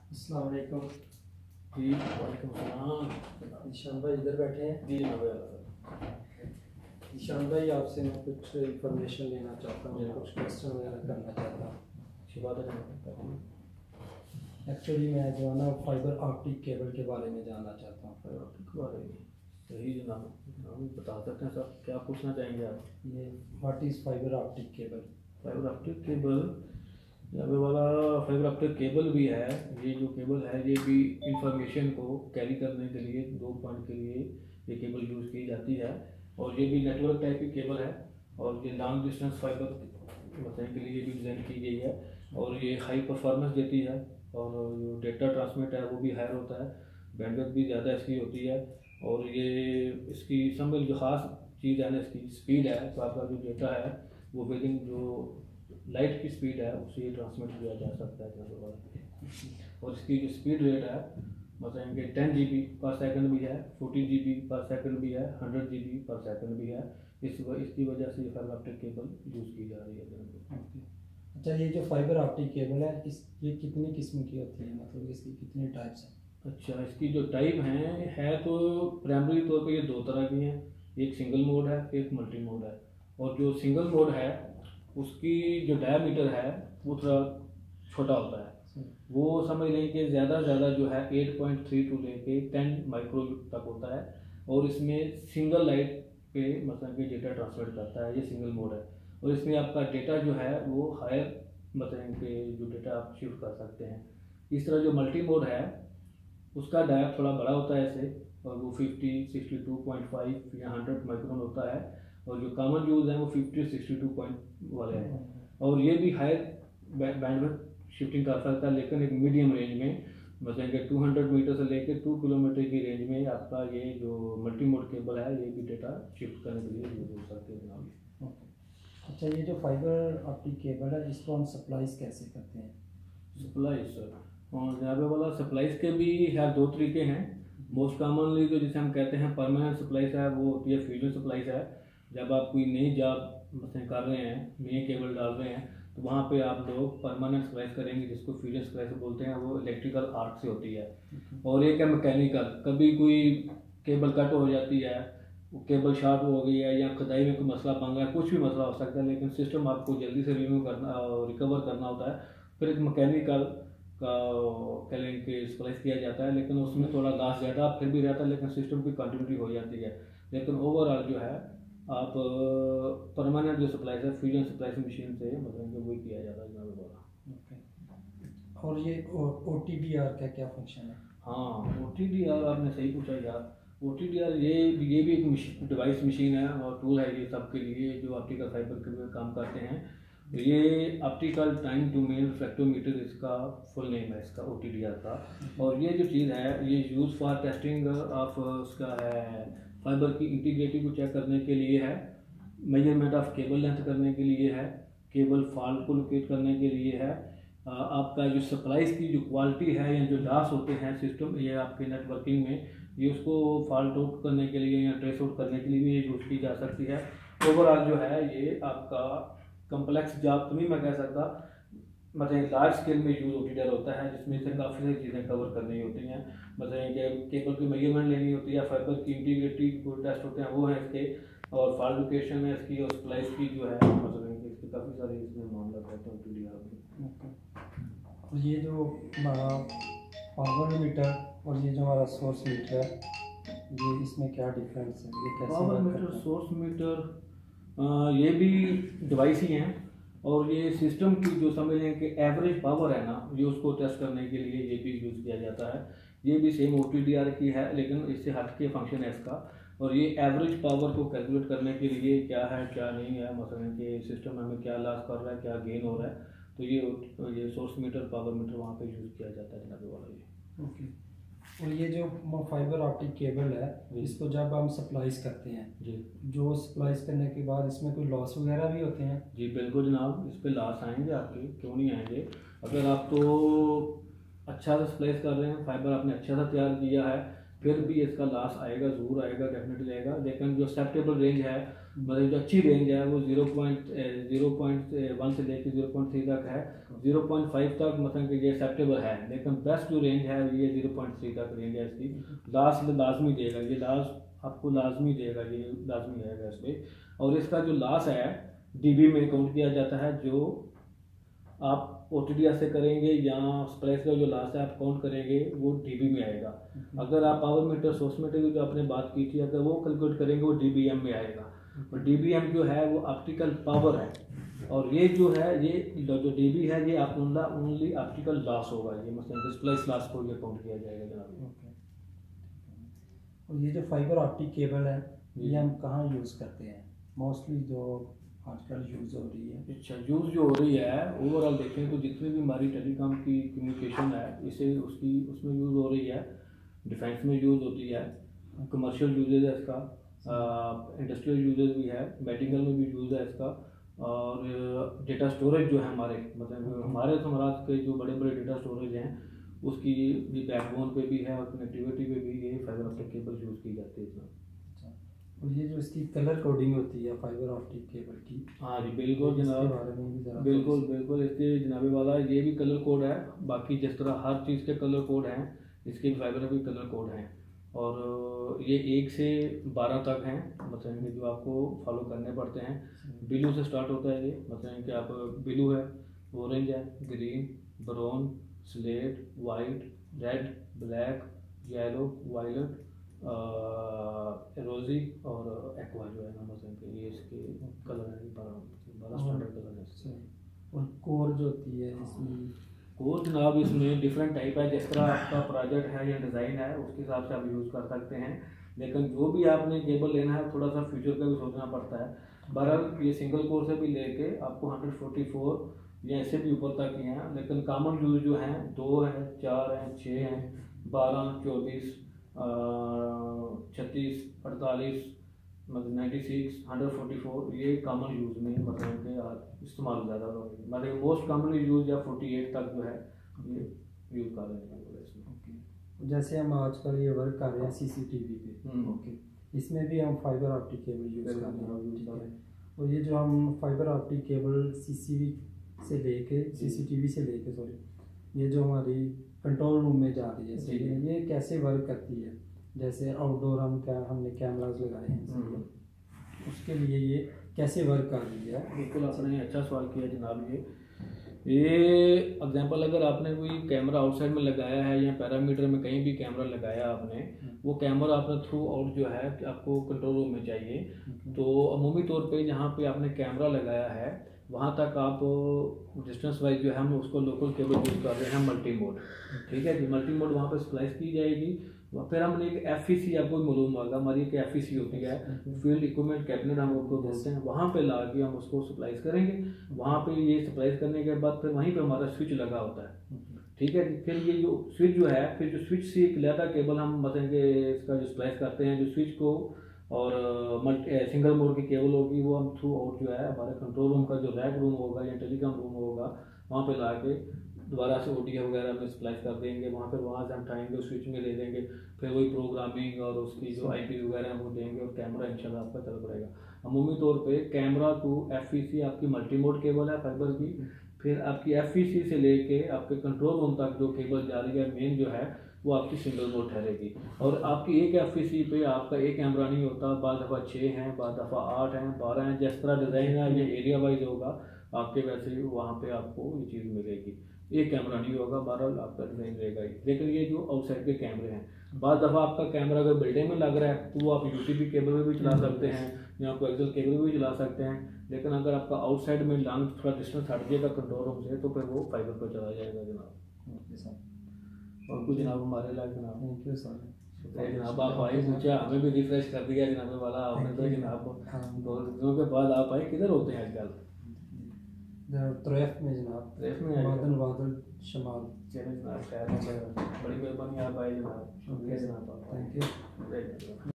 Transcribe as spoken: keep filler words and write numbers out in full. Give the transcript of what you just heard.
अस्सलाम वालेकुम। जी वालेकुम सलाम। निशान भाई इधर बैठे हैं। जी जनाब। निशान भाई आपसे मैं कुछ इंफॉर्मेशन लेना चाहता हूँ, कुछ क्वेश्चन वगैरह करना चाहता हूँ। अच्छी बात है जनाब। एक्चुअली मैं जो है ना फाइबर ऑप्टिक केबल के बारे में जानना चाहता हूँ। फाइबर ऑप्टिक के बारे में सही जनाब, हम बता सकते हैं सर, क्या पूछना चाहेंगे आप? ये what is fibre optic cable? Fibre optic cable यहाँ पे वाला फाइबर ऑप्टिक केबल भी है। ये जो केबल है ये भी इंफॉर्मेशन को कैरी करने के लिए दो पॉइंट के लिए ये केबल यूज़ की जाती है। और ये भी नेटवर्क टाइप की केबल है और ये लॉन्ग डिस्टेंस फाइबर बताने के लिए भी डिज़ाइन की गई है। और ये हाई परफॉर्मेंस देती है और जो डेटा ट्रांसमिट है वो भी हायर होता है, बैंडविड्थ भी ज़्यादा इसकी होती है। और ये इसकी सब जो ख़ास चीज़ है ना, इसकी स्पीड है। तो आपका जो डेटा है वो विदिन जो लाइट की स्पीड है उससे ये ट्रांसमिट किया जा सकता है जनाब। और इसकी जो स्पीड रेट है मतलब कि ten G B per second भी है, forty G B per second भी है, hundred G B per second भी है। इस इसकी वजह से ये फाइबर ऑप्टिक केबल यूज़ की जा रही है जनाब। अच्छा, ये जो फाइबर ऑप्टिक केबल है इस ये कितनी किस्म की होती है, मतलब इसकी कितने टाइप्स हैं? अच्छा, इसकी जो टाइप हैं है तो प्राइमरी तौर पे ये दो तरह की हैं, एक सिंगल मोड है एक मल्टी मोड है। और जो सिंगल मोड है उसकी जो डायमीटर है वो थोड़ा छोटा होता है। वो समझ लें कि ज़्यादा से ज़्यादा जो है एट पॉइंट थ्री टू लेके टेन माइक्रो तक होता है। और इसमें सिंगल लाइट पे मतलब कि डेटा ट्रांसमिट करता है, ये सिंगल मोड है। और इसमें आपका डेटा जो है वो हायर मतलब कि जो डेटा आप शिफ्ट कर सकते हैं। इस तरह जो मल्टी मोड है उसका डाया थोड़ा बड़ा होता है ऐसे, और वो fifty sixty two point five या हंड्रेड माइक्रोन होता है। और जो कॉमन यूज़ है वो फिफ्टी सिक्सटी टू पॉइंट वाले हैं। और ये भी हाई बैंडविड्थ शिफ्टिंग कर सकता है, लेकिन एक मीडियम रेंज में मतलब कि टू हंड्रेड मीटर से लेकर टू किलोमीटर की रेंज में आपका ये जो मल्टी मोड केबल है ये भी डेटा शिफ्ट करने के लिए यूज़ हो सकते हैं जनाब। अच्छा, ये जो फाइबर ऑप्टिक केबल है इसको हम सप्लाईज कैसे करते हैं? सप्लाईज सर, और यहाँ पे वाला सप्लाईज के भी है दो तरीके हैं। मोस्ट कॉमनली जो जिसे हम कहते हैं परमानेंट सप्लाईज है वो होती है फ्यूजन सप्लाईज है। जब आप कोई नई जॉब मतलब कर रहे हैं, नए केबल डाल रहे हैं, तो वहाँ पे आप लोग परमानेंट सप्लाईज करेंगे जिसको फ्यूजन सप्लाईज बोलते हैं। वो इलेक्ट्रिकल आर्क से होती है। और एक है मैकेनिकल, कभी कोई केबल कट हो जाती है, वो केबल शॉर्ट हो गई है या खुदाई में कोई मसला बन गया, कुछ भी मसला हो सकता है, लेकिन सिस्टम आपको जल्दी से रिन्यू करना और रिकवर करना होता है। फिर एक मैकेनिकल का कह लें कि स्प्लाइस किया जाता है, लेकिन उसमें थोड़ा लॉस ज़्यादा फिर भी रहता है, लेकिन सिस्टम की कंटिन्यूटी हो जाती है। लेकिन ओवरऑल जो है आप परमानेंट जो सप्लाई है फ्यूजन सप्लाई मशीन से मतलब कि वही किया जाता है जनाब वाला। ओके। और ये ओ टी डी आर का क्या फंक्शन है? हाँ, ओ टी डी आर आपने सही पूछा यार। ओ टी डी आर ये ये भी एक डिवाइस मशीन है और टूल है ये सब के लिए जो ऑप्टिकल फाइबर के लिए काम करते हैं। ये optical time domain refractometer इसका फुल नेम है इसका, ओ टी डी आर का। और ये जो चीज़ है ये यूज़ फॉर टेस्टिंग ऑफ उसका है फाइबर की इंटीग्रिटी को चेक करने के लिए है, मेजरमेंट ऑफ केबल लेंथ करने के लिए है, केबल फॉल्ट को लोकेट करने के लिए है, आपका जो सप्लाईज की जो क्वालिटी है या जो लॉस होते हैं सिस्टम ये आपके नेटवर्किंग में, ये उसको फॉल्ट आउट करने के लिए या ट्रेस आउट करने के लिए भी ये यूज़ की जा सकती है। ओवरऑल जो है ये आपका कम्प्लेक्स जॉब तो नहीं मैं कह सकता, मतलब लार्ज स्केल में use O T D R होता है जिसमें से काफ़ी सारी चीज़ें कवर करनी होती हैं। मतलब कि केबल की मेजरमेंट लेनी होती है, फाइबर की इंटीग्रिटी को टेस्ट होते हैं वो है इसके, और फॉल्ट लोकेशन है इसकी, और स्प्लाइस की जो है मतलब इसके काफ़ी सारे इसमें मामला रहते हैं ओ टी डी आर में। और ये जो हमारा पावर मीटर और ये जो हमारा सोर्स मीटर है ये इसमें क्या डिफरेंस है, ये कैसे पावर मीटर सोर्स मीटर ये भी डिवाइस ही हैं। और ये सिस्टम की जो समझ लें कि एवरेज पावर है ना, ये उसको टेस्ट करने के लिए ये भी यूज़ किया जाता है। ये भी same O T D R की है लेकिन इससे हट के फंक्शन है इसका। और ये एवरेज पावर को कैलकुलेट करने के लिए क्या है क्या नहीं है, मतलब कि सिस्टम हमें क्या लॉस कर रहा है क्या गेन हो रहा है, तो ये ये सोर्स मीटर पावर मीटर वहाँ पे यूज़ किया जाता है जनाब वाला ये। ओके। और ये जो फाइबर ऑप्टिक केबल है इसको जब हम सप्लाईज करते हैं जी, जो सप्लाईज करने के बाद इसमें कोई लॉस वगैरह भी होते हैं? जी बिल्कुल जनाब, इस पे लॉस आएंगे आपके, क्यों नहीं आएंगे। अगर आप तो अच्छा सा सप्लाईज कर रहे हैं, फाइबर आपने अच्छा सा तैयार किया है, फिर भी इसका लॉस आएगा, ज़रूर आएगा, डेफिनेटली आएगा। लेकिन जो एक्सेप्टेबल रेंज है, मतलब जो अच्छी रेंज है वो zero point zero point one से लेकर जीरो पॉइंट थ्री तक है, जीरो पॉइंट फाइव तक मतलब कि ये एक्सेप्टेबल है। लेकिन बेस्ट जो रेंज है ये जीरो पॉइंट थ्री तक रेंज है इसकी। लास्ट में लाजमी देगा, ये लास्ट आपको लाजमी देगा, ये लाजमी आएगा इस पर। और इसका जो लॉस है डीबी में काउंट किया जाता है, जो आप ओ टी डी आर से करेंगे या स्प्लाइस का जो लास्ट है आप काउंट करेंगे वो डीबी में आएगा। अगर आप पावर मीटर सोर्स मीटर की जो आपने बात की थी, अगर वो कैलकुलेट करेंगे वो डी बी एम में आएगा। और डी बी एम जो है वो ऑप्टिकल पावर है, और ये जो है ये जो डी बी है ये आप ओनली ऑप्टिकल लॉस होगा, ये मतलब स्प्लाइस लॉस को ये काउंट किया जाएगा जनाब। और ये जो फाइबर ऑप्टिक केबल है ये हम कहाँ यूज़ करते हैं मोस्टली, जो आजकल यूज़ हो रही है? अच्छा, यूज़ जो हो रही है ओवरऑल देखें तो जितनी भी हमारी टेलीकॉम की कम्युनिकेशन है इसे उसकी उसमें यूज़ हो रही है, डिफेंस में यूज़ होती है, कमर्शियल यूजेज है इसका, इंडस्ट्रियल यूजेज भी है, मेडिकल में भी यूज़ है इसका। और डेटा स्टोरेज जो है हमारे मतलब हमारे समाज के जो बड़े बड़े डेटा स्टोरेज हैं उसकी भी बैकबोन पे भी है और कनेक्टिविटी पे भी ये फाइबर ऑप्टिक केबल यूज़ की जाती है इसमें। और ये जो इसकी कलर कोडिंग होती है फाइबर ऑप्टिक केबल की, हाँ जी बिल्कुल जनाब, बिल्कुल बिल्कुल इसके जनाबे वाला ये भी कलर कोड है। बाकी जिस तरह हर चीज़ के कलर कोड हैं इसके भी फाइबर के कलर कोड हैं, और ये एक से बारह तक हैं, मतलब कि जो आपको फॉलो करने पड़ते हैं। ब्लू से स्टार्ट होता है ये, मतलब कि आप ब्लू है, ऑरेंज है, green, brown, slate, white, red, black, yellow, violet, rosy और एक्वा जो है ना, मतलब ये इसके कलर है, बारह बारह स्टैंडर्ड कलर है। और कोर जो होती है इसमें, कोर जनाब इसमें डिफरेंट टाइप है, जिस तरह आपका प्रोजेक्ट है या डिज़ाइन है उसके हिसाब से आप यूज़ कर सकते हैं। लेकिन जो भी आपने केबल लेना है थोड़ा सा फ्यूचर का भी सोचना पड़ता है। बहरहाल ये सिंगल कोर से भी लेके आपको हंड्रेड फोर्टी फोर या इससे भी ऊपर तक ही हैं, लेकिन कॉमन यूज जो हैं दो हैं, चार हैं, छः हैं, बारह, चौबीस, छत्तीस, अड़तालीस, मतलब ninety six, hundred forty four, ये कॉमन यूज़ में मतलब के इस्तेमाल ज़्यादा हो रही है। मतलब मोस्ट कॉमनली यूज या फोर्टी एट तक जो है ये यूज़ कर रहे हैं इसमें। ओके, जैसे हम आजकल ये वर्क कर रहे हैं सी सी टी वी पे, ओके, इसमें भी हम फाइबर ऑप्टिक केबल यूज़ कर रहे हैं। और ये जो हम fibre optic cable C C V से लेके सी सी टी वी से लेके सॉरी ये जो हमारी कंट्रोल रूम में जा रही है सही है, ये कैसे वर्क करती है? जैसे आउटडोर हम क्या हमने कैमराज लगाए हैं, उसके लिए ये कैसे वर्क कर रही है? बिल्कुल आपने अच्छा सवाल किया जनाब। ये ये एग्जांपल अगर आपने कोई कैमरा आउटसाइड में लगाया है या पैरामीटर में कहीं भी कैमरा लगाया आपने, वो कैमरा आपने थ्रू आउट जो है आपको कंट्रोल रूम में चाहिए, तो अमूमी तौर पे जहाँ पे आपने कैमरा लगाया है वहाँ तक आप डिस्टेंस वाइज जो है हम उसको लोकल केबल यूज़ कर रहे हैं मल्टी मोड, ठीक है जी। मल्टी मोड वहाँ पे स्प्लाइस की जाएगी, फिर हमने एक एफ ई सी आपको मालूम होगा, हमारी एक एफ ई सी होती है, फील्ड इक्विपमेंट कैबिनेट हम उसको बोलते हैं, वहाँ पे ला के हम उसको सप्लाइज करेंगे। वहाँ पे ये सप्लाइज करने के बाद फिर वहीं पे हमारा स्विच लगा होता है, ठीक है जी। फिर ये जो स्विच जो है, फिर जो स्विच से एक लैदा केबल हम मतलब कि इसका जो सप्लाइज करते हैं, जो स्विच को और मल्टी सिंगल मोड की केबल होगी वो हम थ्रू आउट जो है हमारे कंट्रोल रूम का जो रैक रूम होगा या टेलीकॉम रूम होगा वहाँ पे ला के दोबारा से ओडिया वगैरह में सप्लाइज कर देंगे। वहाँ पर वहाँ से हम उठाएंगे, स्विच में ले देंगे, फिर वही प्रोग्रामिंग और उसकी जो आई पी वगैरह है वो देंगे और कैमरा इंशाल्लाह आपका चल पड़ेगा। अमूमी तौर पे camera to F E C आपकी मल्टी मोड केबल है फाइबर की, फिर आपकी एफ ई सी से लेके आपके कंट्रोल रूम तक जो केबल जा रही है मेन जो है वो आपकी सिंगल मोड ठहरेगी। और आपकी एक एफ ई सी पे आपका एक कैमरा नहीं होता, बाद दफ़ा छः हैं, बाद दफ़ा आठ हैं, बारह हैं, जिस तरह डिज़ाइन है ये एरिया वाइज होगा आपके, वैसे ही वहाँ पे आपको ये चीज़ मिलेगी। एक कैमरा नहीं होगा, बारह आपका डिज़ाइन रहेगा ही। लेकिन ये जो आउटसाइड के कैमरे हैं, बाद दफ़ा आपका कैमरा अगर बिल्डिंग में लग रहा है तो वो आप यू टी पी केबल में भी चला सकते हैं या आपको एक्सेल केबल में भी चला सकते हैं। लेकिन अगर आपका आउटसाइड में लॉन्ग थोड़ा डिस्टेंस हट जाएगा कंट्रोल रूम से तो फिर वो फाइबर पर चला जाएगा जनाब। और कुछ जनाब हमारे लाइक जनाब थैंक यू सर। जनाब आप आए, पूछा, हमें भी रिफ्रेश कर दिया जनाब वाला आपने, तो जनाब दो दिनों के बाद आप आए। किधर होते हैं आजकल? त्रेफ में जनाब, त्रेफ में वादन वादल शमाल। चलिए जनाब, खैर बड़ी मेहरबानी आप आए जनाब, शुक्रिया जनाब, थैंक यू।